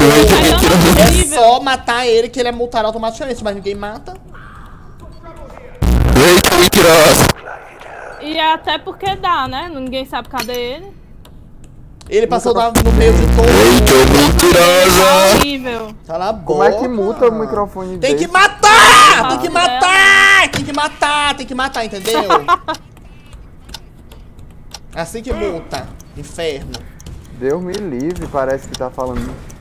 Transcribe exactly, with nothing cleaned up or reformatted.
É só matar ele que ele é multado automaticamente, mas ninguém mata. Eita, mentirosa! E até porque dá, né? Ninguém sabe cadê ele. Ele passou no meio de todo mundo. Eita, horrível. Cala a boca. Como é que muta o microfone Tem desse? que matar! Tem que matar! Tem que matar! Tem que matar, entendeu? Assim que multa. Inferno. Deus me livre, parece que tá falando.